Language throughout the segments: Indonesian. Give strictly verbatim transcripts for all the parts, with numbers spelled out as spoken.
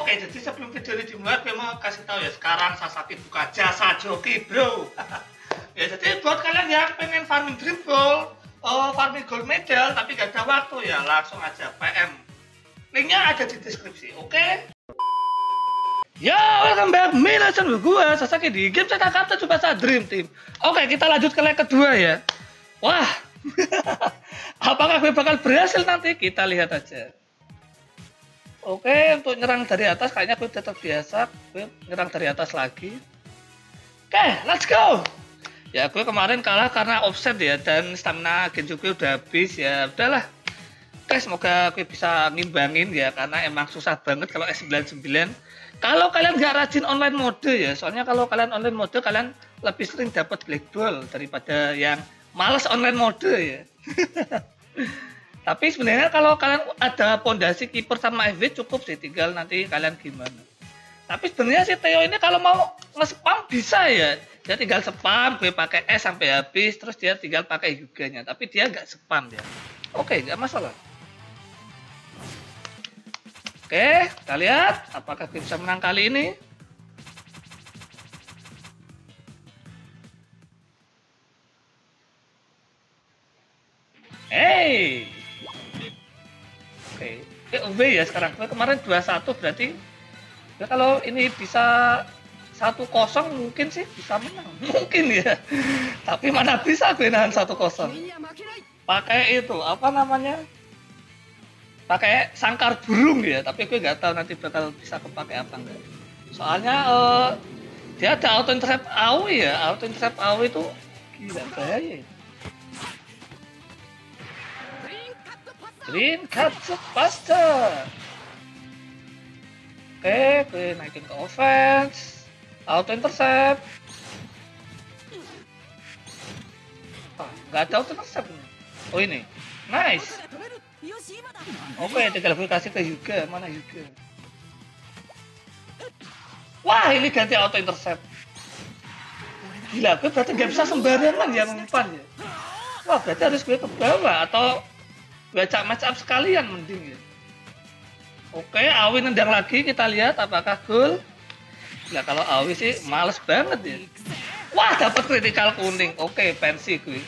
Oke, jadi sebelum video ini dimulai, gue mau kasih tahu ya, sekarang Sasaki buka jasa joki, bro. Ya, jadi buat kalian yang pengen farming dream ball, oh, farming gold medal, tapi gak ada waktu ya, langsung aja P M. Linknya ada di deskripsi, oke? Okay? Ya, welcome back, Mination gue, Sasaki di game cetak kartu Tsubasa Dream Team. Oke, kita lanjut ke leg kedua ya. Wah, apakah gue bakal berhasil nanti? Kita lihat aja. Oke, untuk nyerang dari atas kayaknya gue tetap biasa. Gue nyerang dari atas lagi. Oke, let's go. Ya, gue kemarin kalah karena offset ya, dan stamina Genjo gue udah habis ya. Udahlah. Oke, semoga gue bisa ngimbangin ya, karena emang susah banget kalau S sembilan puluh sembilan. Kalau kalian nggak rajin online mode ya, soalnya kalau kalian online mode kalian lebih sering dapat black ball daripada yang males online mode ya. Tapi sebenarnya kalau kalian ada pondasi kiper sama F W cukup sih, tinggal nanti kalian gimana. Tapi sebenarnya si Theo ini kalau mau nge-spam bisa ya. Dia tinggal spam, gue pakai S sampai habis, terus dia tinggal pakai Hyuganya. Tapi dia nggak spam ya. Oke, nggak masalah. Oke, kita lihat apakah gue bisa menang kali ini. Hey. Oke, okay. U V ya sekarang. Kemarin dua satu berarti ya kalau ini bisa satu kosong mungkin sih bisa menang. Mungkin ya. Tapi mana bisa gue nahan satu kosong. Pakai itu, apa namanya? Pakai sangkar burung ya, tapi gue nggak tahu nanti bakal bisa kepake apa enggak. Soalnya uh, dia ada auto intercept A O E ya. Auto intercept A O E itu gila bahaya. Green cut faster. Oke, gue naikin ke offense. Auto intercept. Ah, nggak ada auto intercept. Oh ini, nice. Oke, tinggal gue kasih ke Hyuga. Mana Hyuga? Wah, ini ganti auto intercept. Gila, gue berarti nggak bisa sembarangan ya mempan ya. Wah, berarti harus gue ke bawah atau baca match up sekalian mending ya. Oke, Awi nendang lagi, kita lihat apakah gol. Nah, kalau Awi sih males banget ya. Wah, dapat critical kuning. Oke, pensi gue.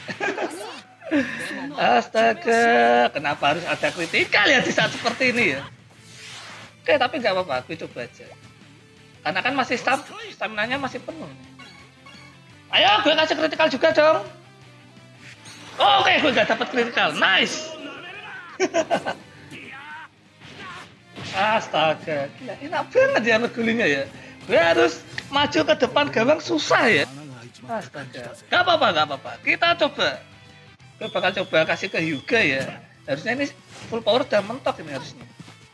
Astaga, kenapa harus ada critical ya di saat seperti ini ya? Oke, tapi nggak apa-apa, gue coba aja. Karena kan masih stam, stamina-nya masih penuh. Ayo, gue kasih critical juga dong. Oh, oke, gue nggak dapat critical. Nice. Astaga, gila, enak banget ya ngegulingnya ya. Gue harus maju ke depan gawang susah ya. Astaga, gak apa-apa, gak apa-apa. Kita coba. Gue bakal coba kasih ke Hyuga ya. Harusnya ini full power udah mentok ini harusnya.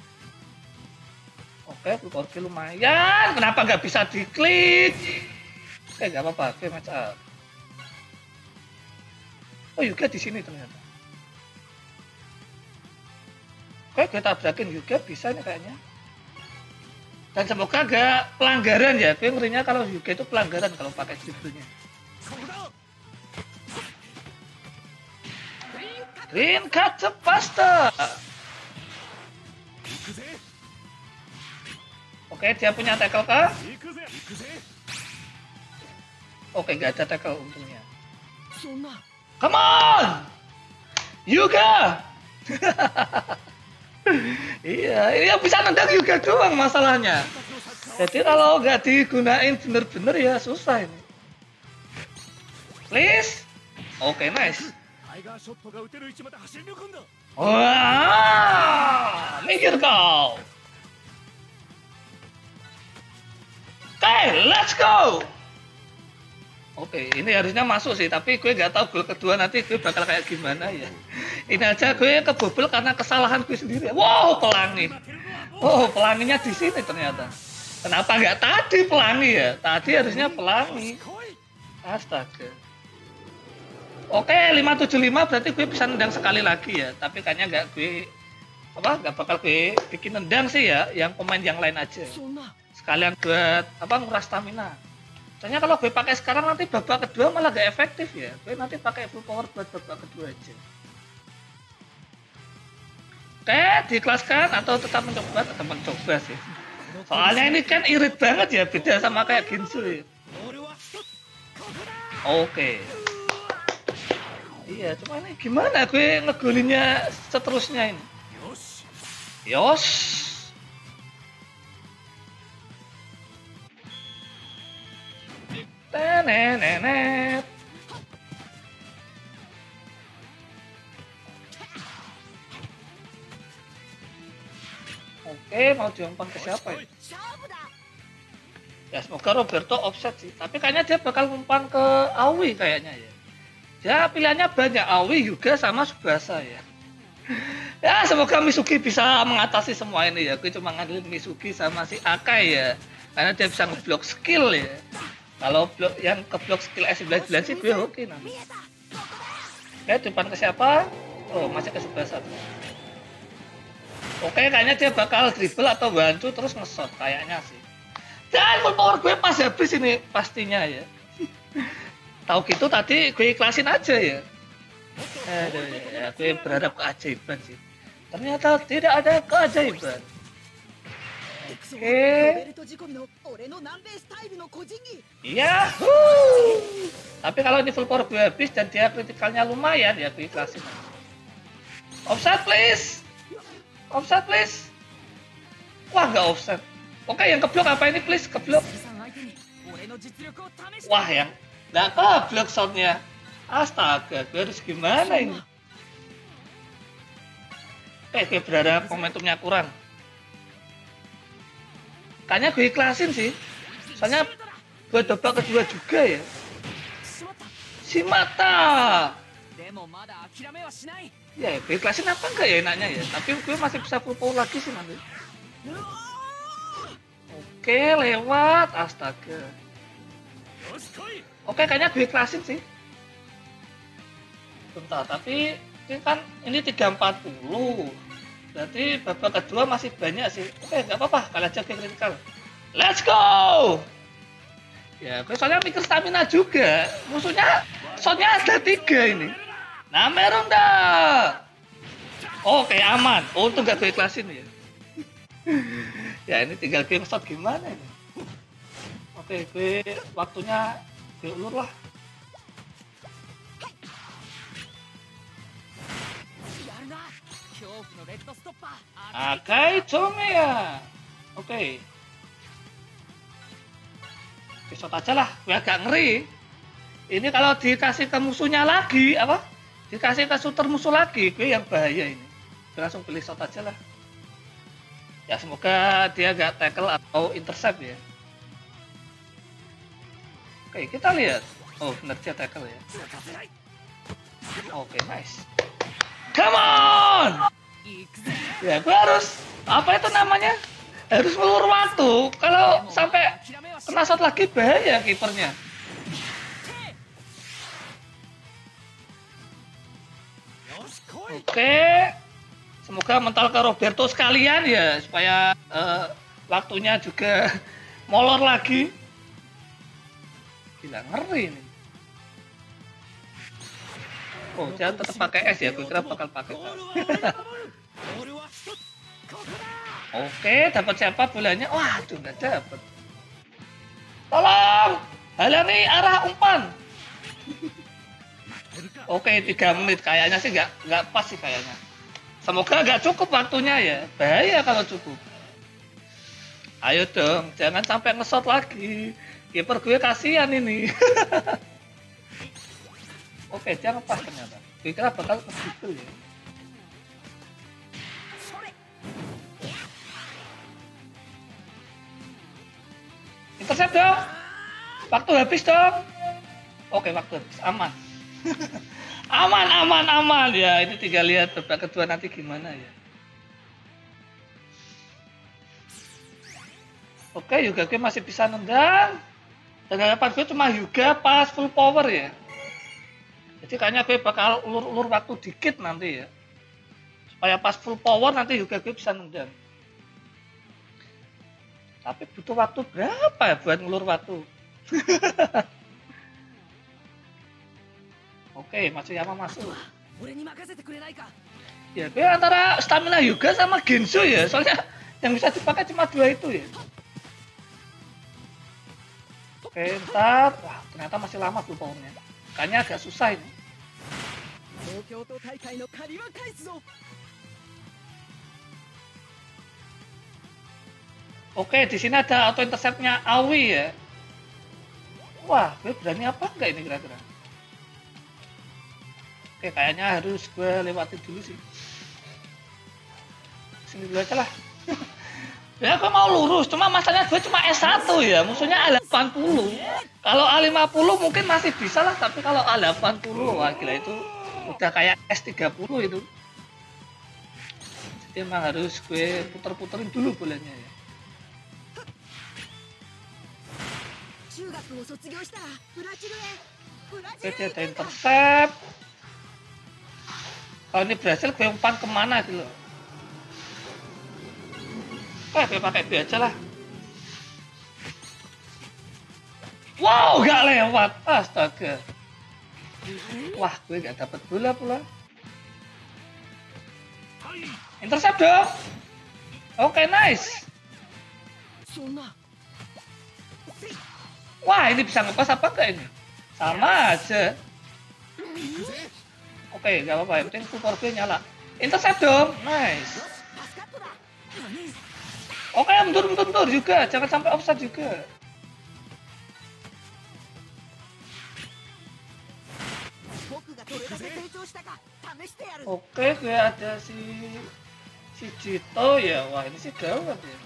Oke, full power lumayan. Kenapa nggak bisa diklik? Oke, gak apa-apa. Oke, match up. Oh, Hyuga di sini ternyata. Oke, gue tabrakin juga bisa nih kayaknya. Dan semoga gak pelanggaran ya. Gue ngerinya kalau Hyuga itu pelanggaran kalau pakai dribblenya. Green cut faster. Oke, dia punya tackle kah? Oke, gak ada tackle untungnya. Come on! Hyuga! Iya, ini yang bisa nendang juga doang masalahnya. Jadi kalau nggak digunain bener-bener ya susah ini. Please. Oke, okay, nice. Wah, minggir kau. Oke, okay, let's go. Oke, okay, ini harusnya masuk sih, tapi gue nggak tahu gol kedua nanti gue bakal kayak gimana ya. Ini aja gue kebobol karena kesalahan gue sendiri. Wow, pelangi. Oh, pelanginya di sini ternyata. Kenapa nggak tadi pelangi ya? Tadi harusnya pelangi. Astaga. Oke, lima tujuh lima berarti gue bisa nendang sekali lagi ya. Tapi kayaknya nggak gue apa nggak bakal gue bikin nendang sih ya. Yang pemain yang lain aja. Sekalian buat apa nguras stamina. Soalnya kalau gue pakai sekarang nanti babak kedua malah gak efektif ya. Gue nanti pakai full power buat babak kedua aja. Oke, diikhlaskan atau tetap mencoba? Tetap mencoba sih. Soalnya ini kan irit banget ya, beda sama kayak Ginsu ya. Oke. Iya, cuma ini gimana gue ngegolinnya seterusnya ini? Yos. Tenenenet. Oke, mau diumpan ke siapa ya? Ya semoga Roberto offset sih. Tapi kayaknya dia bakal umpan ke Aoi kayaknya ya. Dia pilihannya banyak, Aoi, Hyuga, sama Tsubasa ya. Ya semoga Mitsuki bisa mengatasi semua ini ya. Gue cuma ngandelin Mitsuki sama si Akai ya. Karena dia bisa ngeblok skill ya. Kalau blok yang keblok skill S sembilan belas sih gue oke nanti. Oke, umpan ke siapa? Oh, masih ke Tsubasa. Oke, kayaknya dia bakal dribble atau bantu terus nge-shot kayaknya sih. Dan full power gue pas habis ini pastinya ya. Tahu gitu tadi gue ikhlasin aja ya. Aduh, ya, gue berharap keajaiban sih. Ternyata tidak ada keajaiban. Oke. Yahoo. Tapi kalau ini full power gue habis dan dia kritikalnya lumayan ya gue ikhlasin. Offset please. Offset please. Wah nggak offset. Oke yang keblok apa ini please keblok. Wah yang nggak keblok shotnya. Astaga, gue harus gimana ini? Eh, gue berharap momentumnya kurang. Kayaknya gue ikhlasin sih. Soalnya gue babak kedua juga ya. Si mata. Ya, gue ikhlasin apa enggak ya enaknya ya? Tapi gue masih bisa full power lagi sih nanti. Oke, lewat. Astaga. Oke, kayaknya gue ikhlasin sih. Bentar, tapi ini kan ini tiga empat puluh. Berarti babak kedua masih banyak sih. Oke, nggak apa-apa. Kalian aja critical. Let's go! Ya, gue soalnya mikir stamina juga. Musuhnya, shotnya ada tiga ini. Nah, Meronda. Oke, aman. Oh, untung gak gue ikhlasin ya. Ya, ini tinggal game shot gimana ini? Oke, gue waktunya diulur lah. Akai Chomea. Oke. Shot aja lah, gue agak ngeri. Ini kalau dikasih ke musuhnya lagi, apa? Dikasih ke shooter musuh lagi, gue yang bahaya ini. Gue langsung pilih shot aja lah. Ya semoga dia gak tackle atau intercept ya. Oke, kita lihat. Oh, benar dia tackle ya. Oke, nice. Come on! Ya, gue harus apa itu namanya? Harus melur waktu. Kalau sampai kena shot lagi bahaya kipernya. Oke, semoga mental ke Roberto sekalian ya supaya uh, waktunya juga molor lagi. Gila ngeri ini. Oh, dia tetap pakai S ya, gue kira bakal pakai. Oke, dapat siapa bolanya? Wah, tuh nggak dapat. Tolong, halangi arah umpan. Oke, tiga menit kayaknya sih nggak nggak pas sih kayaknya. Semoga nggak cukup waktunya ya. Bahaya kalau cukup. Ayo dong, jangan sampai nge-shot lagi. Kiper gue kasihan ini. Oke, jangan pas ternyata. Gue kira bakal ke ya. Intercept dong. Waktu habis dong. Oke, waktu habis. Aman. Aman, aman, aman. Ya, ini tinggal lihat babak kedua nanti gimana ya. Oke, Hyuga gue masih bisa nendang. Dan harapan gue cuma Hyuga pas full power ya. Jadi kayaknya gue bakal ulur-ulur waktu dikit nanti ya. Supaya pas full power nanti Hyuga gue bisa nendang. Tapi butuh waktu berapa ya buat ngulur waktu? Oke, Matsuyama masuk. Ya, gue antara stamina Hyuga sama Genso ya. Soalnya yang bisa dipakai cuma dua itu ya. Oke, ntar. Wah, ternyata masih lama full powernya. Kayaknya agak susah ini. Oke, di sini ada auto interceptnya Awi ya. Wah, gue berani apa enggak ini kira-kira? Oke, kayaknya harus gue lewatin dulu sih. Sini dulu aja lah. Ya gue mau lurus, cuma masalahnya gue cuma S satu ya, musuhnya A delapan puluh. Kalau A lima puluh mungkin masih bisa lah, tapi kalau A delapan puluh, wah gila itu udah kayak S tiga puluh itu. Jadi emang harus gue puter-puterin dulu bolanya ya. Oke, dia ada intercept. Kalau ini berhasil, gue umpan kemana gitu loh. Eh, gue pakai B aja lah. Wow, gak lewat. Astaga. Wah, gue gak dapet bola pula. Intercept dong. Oke, nice. Wah, ini bisa ngepas apa enggak ini? Sama aja. Oke, gak apa-apa. Yang penting support gue nyala. Intercept dong. Nice. Oke, mundur, mundur, mundur juga. Jangan sampai offside juga. Oke, gue ada si si Jito ya. Wah, ini sih gawat ya.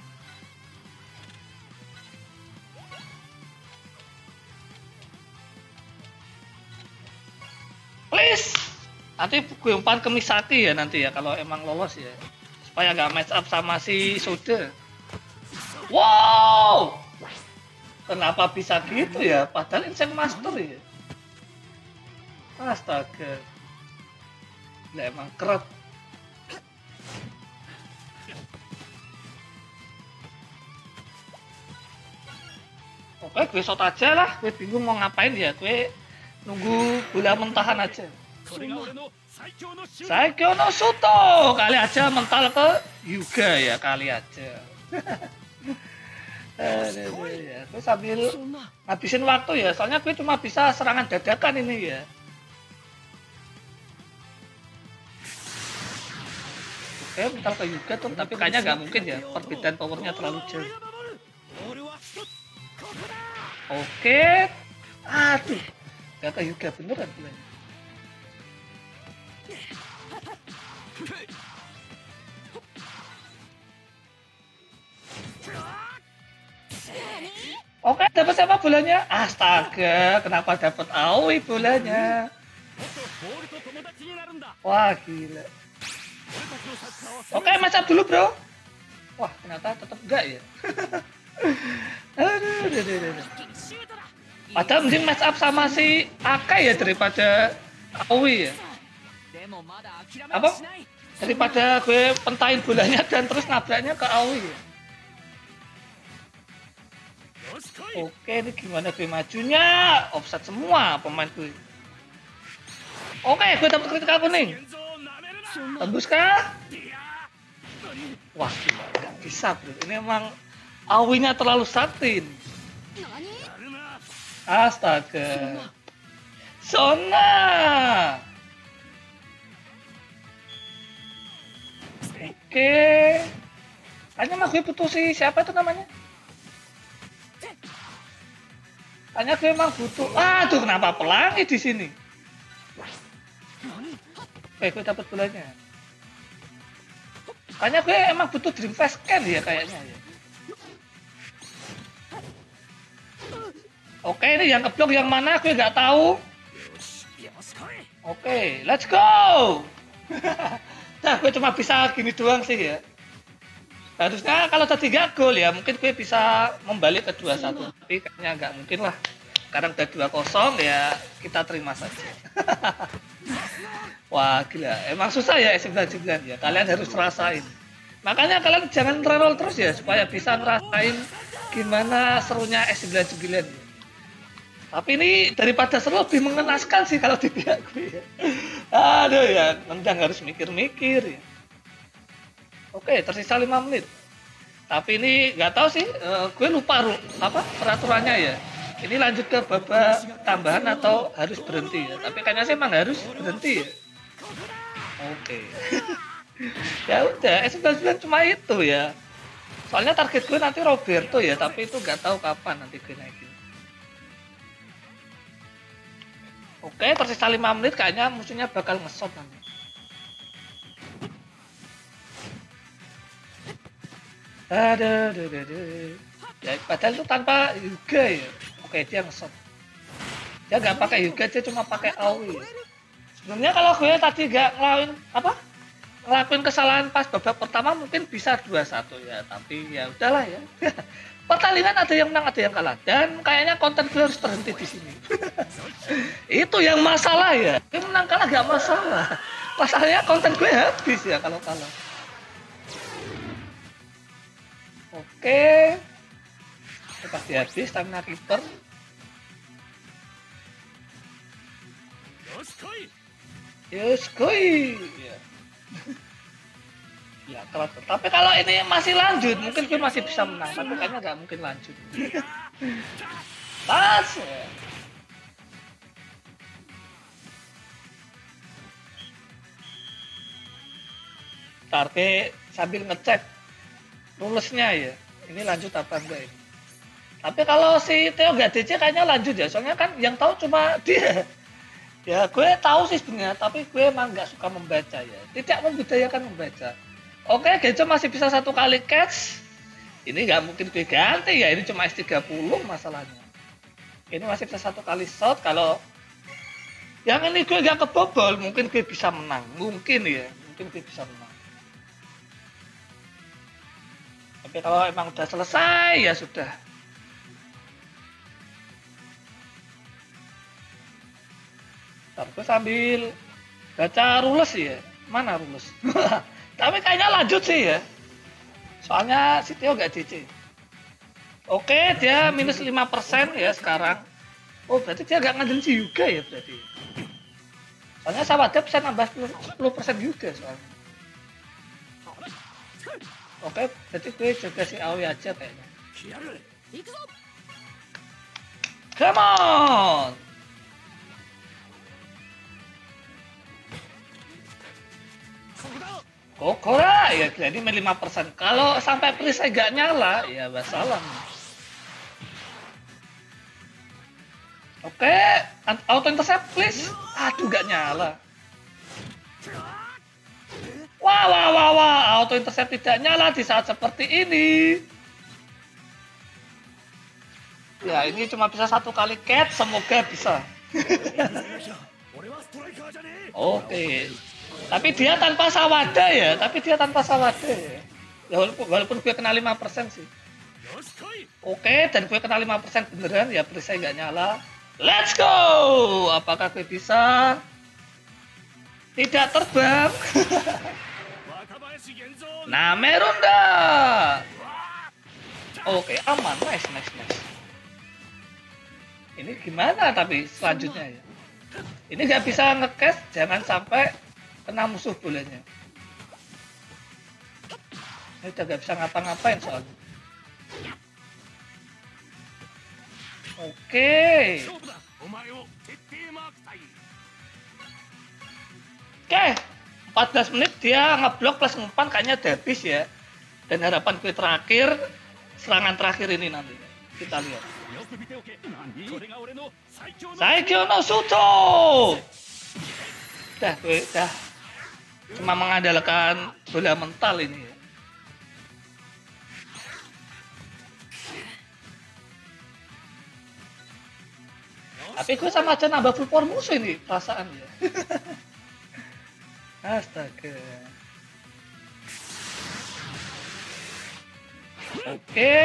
Please. Nanti gue umpan ke Misaki ya nanti ya kalau emang lolos ya. Supaya nggak match up sama si Soda. Wow, kenapa bisa gitu ya? Padahal Insect Master ya. Astaga, nah, emang keren. Oke, gue shot aja lah. Gue bingung mau ngapain ya. Gue nunggu bola mentahan aja. Saikyo no Suto, kali aja mental ke Yuga ya, kali aja. Aduh, ya. Gue sambil ngabisin waktu ya, soalnya gue cuma bisa serangan dadakan ini ya. Oke, mental ke Yuga tuh, tapi kayaknya nggak mungkin ya, perbedaan powernya terlalu jauh. Oke, aduh, nggak ke Yuga beneran bilangnya. Oke, dapat siapa bolanya? Astaga, kenapa dapat Aoi bolanya? Wah, gila. Oke, match up dulu, bro. Wah, ternyata tetap enggak ya. Aduh, aduh, aduh, aduh. Padahal mending match up sama si Akai ya daripada Aoi ya. Apa? Daripada gue pentahin bolanya dan terus nabraknya ke Aoi ya. Oke, ini gimana gue majunya? Offset semua pemain gue. Oke, gue dapat critical kuning. Tembus kah? Wah, gila, gak bisa bro. Ini emang Awinya terlalu sakti. Astaga. Sona. Oke. Kayaknya mah gue butuh si siapa itu namanya? Kayaknya gue emang butuh. Aduh, kenapa pelangi di sini? Oke, gue dapat bolanya. Kayaknya gue emang butuh Dream Fast Scan ya kayaknya ya. Oke, ini yang keblok yang mana gue nggak tahu. Oke, let's go. Nah, gue cuma bisa gini doang sih ya. Harusnya kalau tadi nggak gol ya, mungkin gue bisa membalik ke dua satu. Tapi kayaknya nggak mungkin lah. Sekarang udah dua kosong ya, kita terima saja. Wah, gila. Emang susah ya S sembilan sembilan ya. Kalian harus rasain. Makanya kalian jangan reroll terus ya, supaya bisa ngerasain gimana serunya S sembilan sembilan ya. Tapi ini daripada seru lebih mengenaskan sih kalau di pihak gue ya. Aduh ya, nendang harus mikir-mikir ya. Oke, tersisa lima menit. Tapi ini nggak tahu sih, uh, gue lupa ru, apa peraturannya ya. Ini lanjut ke babak tambahan atau harus berhenti ya? Tapi kayaknya sih emang harus berhenti ya. Oke. Ya udah, S sembilan puluh sembilan cuma itu ya. Soalnya target gue nanti Roberto ya, tapi itu nggak tahu kapan nanti gue naikin. Oke, tersisa lima menit kayaknya musuhnya bakal ngesot nanti. Ada, ada, ada. Ya, padahal itu tanpa Hyuga ya. Oke, dia ngesot. Dia nggak pakai Hyuga, dia cuma pakai Aoi. Ya. Sebenarnya kalau gue tadi nggak ngelakuin apa? Ngelakuin kesalahan pas babak pertama mungkin bisa dua satu ya, tapi ya udahlah ya. Pertandingan ada yang menang, ada yang kalah. Dan kayaknya konten gue harus terhenti di sini. Itu yang masalah ya. Dia menang kalah nggak masalah. Masalahnya konten gue habis ya kalau kalah. Oke. Pasti habis stamina keeper. Yoskoi. Ya. Ya, kalau, tapi kalau ini masih lanjut, mungkin gue masih bisa menang. Tapi kayaknya nggak mungkin lanjut. Pas. Ya. Tarpe sambil ngecek lulesnya ya. Ini lanjut apa enggak ini? Tapi kalau si Theo nggak D C kayaknya lanjut ya. Soalnya kan yang tahu cuma dia. Ya gue tahu sih sebenarnya, tapi gue emang nggak suka membaca ya. Tidak membudayakan membaca. Oke, Genjo masih bisa satu kali catch. Ini nggak mungkin gue ganti ya. Ini cuma S tiga puluh masalahnya. Ini masih bisa satu kali shot. Kalau yang ini gue nggak kebobol, mungkin gue bisa menang. Mungkin ya, mungkin gue bisa menang. Tapi kalau emang udah selesai ya sudah. Gue sambil baca rules ya. Mana rules? Tapi kayaknya lanjut sih ya. Soalnya si Theo gak D C. Oke, dia minus lima persen ya sekarang. Oh, berarti dia gak ngandelin si Hyuga ya berarti. Soalnya Sawada bisa nambah sepuluh persen juga soalnya. Oke, berarti gue jaga si Aoi aja kayaknya. Come on! Kokora ya jadi lima persen. Kalau sampai perisai gak nyala ya wassalam. Oke, auto intercept please. Aduh gak nyala. Wah wah wah wah, auto intercept tidak nyala di saat seperti ini. Ya ini cuma bisa satu kali catch, semoga bisa. Oke. Tapi dia tanpa Sawada ya, tapi dia tanpa Sawada ya. Ya walaupun, walaupun gue kena lima persen sih. Oke, dan gue kena lima persen beneran ya, perisai nggak nyala. Let's go! Apakah gue bisa? Tidak terbang. Nah, Merunda. Oke, aman. Nice, nice, nice. Ini gimana tapi selanjutnya ya? Ini nggak bisa nge-cash, jangan sampai kena musuh bolanya. Ini udah gak bisa ngapa-ngapain soalnya. Oke. Oke. empat belas menit dia ngeblok plus ngumpan kayaknya udah habis ya. Dan harapan gue terakhir, serangan terakhir ini nanti. Kita lihat. Saikyo no Suto. Udah, gue udah cuma mengandalkan bola mental ini ya. Tapi gue sama aja nambah full power musuh ini perasaan ya. Astaga. Oke.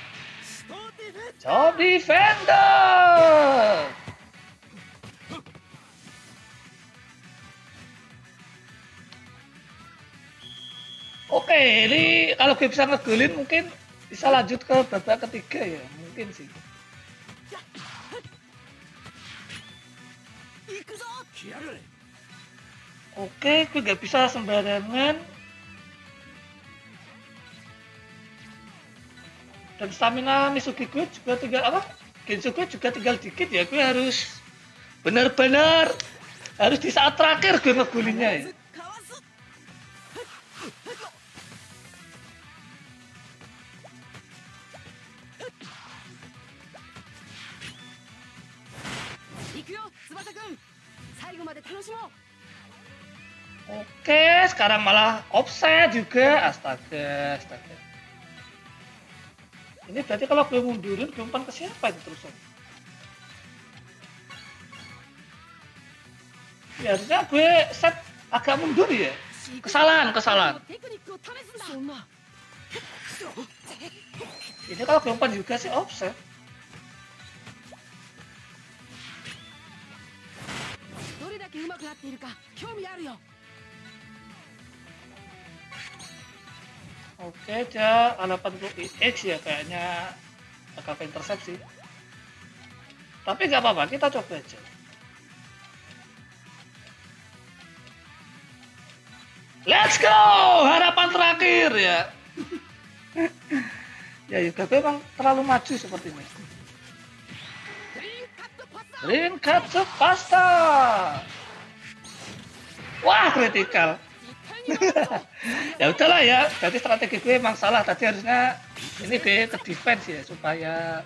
Top defender. Oke, ini kalau gue bisa ngegolin mungkin bisa lanjut ke babak ketiga ya, mungkin sih. Oke, gue gak bisa sembarangan. Dan stamina Mitsuki gue juga tinggal apa? Genso gue juga tinggal dikit ya. Gue harus benar-benar harus di saat terakhir gue ngegulinya ya. Oke, sekarang malah offset juga. Astaga, astaga. Ini berarti kalau gue mundurin, gue umpan ke siapa itu terus? Ya harusnya gue set agak mundur ya. Kesalahan, kesalahan. Ini kalau gue umpan juga sih offset. Oke, dia delapan puluh I X ya kayaknya agak intersepsi. Tapi nggak apa-apa, kita coba aja. Let's go! Harapan terakhir ya. Ya Yuga memang terlalu maju seperti ini. Green Katsu Pasta. Wah, kritikal. Ya udahlah ya, berarti strategi gue emang salah. Tadi harusnya ini gue ke defense ya supaya.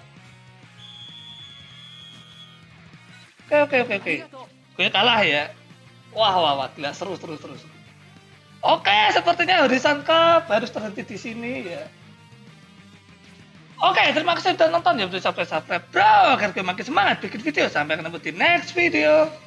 Oke oke oke oke. Gue kalah ya. Wah wah wah, gila seru seru seru. Oke, sepertinya Horizon Cup harus terhenti di sini ya. Oke, terima kasih sudah nonton ya, subscribe subscribe bro agar gue makin semangat bikin video. Sampai ketemu di next video.